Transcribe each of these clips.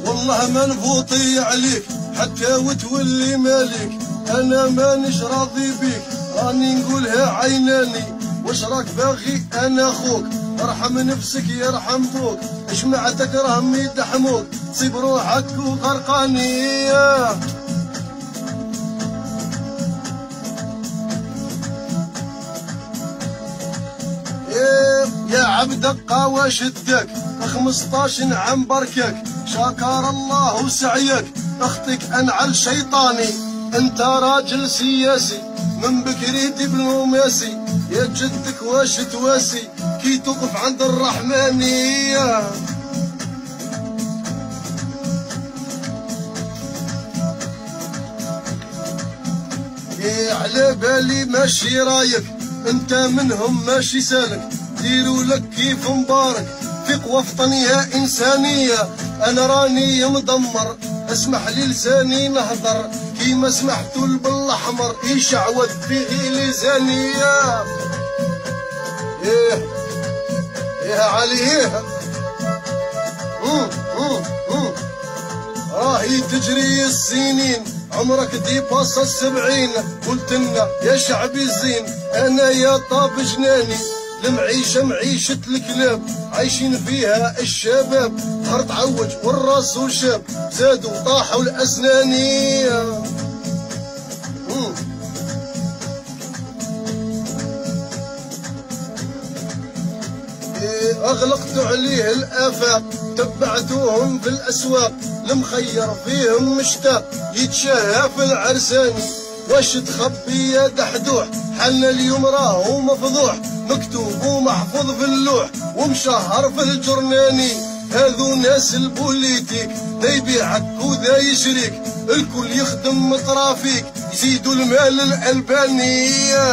والله ما نفوطي عليك حتى وتولي مالك. انا مانيش راضي بيك راني نقولها عيناني. واش راك باغي انا خوك؟ ارحم نفسك يرحم بوك. اش ما تكرهم يدحموك تصيب روحك وغرقاني. يا عبد القوى شدك 15 عام بركك. شكر الله سعيك اختك انعل شيطاني. انت راجل سياسي من بكري دبلوماسي. يا جدك واش تواسي كي توقف عند الرحمانية. على بالي ماشي رايك انت منهم ماشي سالك. ديروا لك كيف مبارك في قوى وطنية إنسانية. أنا راني مدمر اسمح لي لساني نهضر كيما سمحتوا بالأحمر يشعوذ فيه لسانية. إيه عليه راهي تجري السنين عمرك ديباص 70. قلتلنا يا شعبي الزين أنا يا طاب جناني. المعيشة معيشة الكلاب عايشين فيها الشباب. نهار تعوج والراس شاب زادوا طاحوا الأسناني. أغلقتوا عليه الآفاق تبعتوهم في الأسواق. المخير فيهم مشتاق يتشهى في العرساني. واش تخبي يا دحدوح حالنا اليوم راهو مفضوح. مكتوب ومحفوظ في اللوح ومشهر في الجرناني. هذو ناس البوليتيك ذا يبيعك وذا يشريك. الكل يخدم مطرافيك يزيدوا المال الألباني.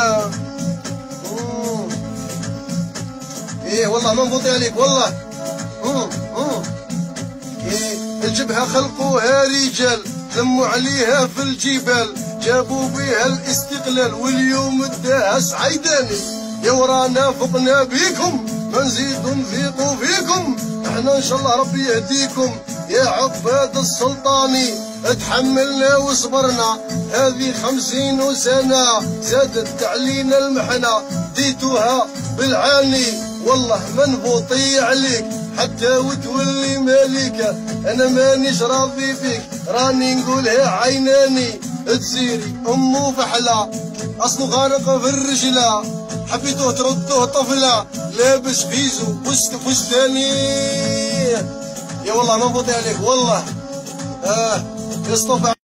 ايه والله ما نفوطي عليك والله. الجبهة خلقوها رجال لموا عليها في الجبال. جابوا بها الاستقلال واليوم اداها سعيداني. يا ورانا فقنا بيكم ما نزيدو نفيقوا فيكم. احنا ان شاء الله ربي يهديكم يا عباد السلطاني. اتحملنا وصبرنا هذه 50 سنة زادت علينا المحنة ديتوها بالعاني. والله ما نفوطي عليك حتى وتولي مالكة. انا مانيش راضي فيك راني نقولها عيناني. تسيري امو فحلة اصله غارق في الرجلة. حبيتوه تردوه طفلة لابس فيزو فستاني. يا والله ما نفوطي عليك والله. يصطفى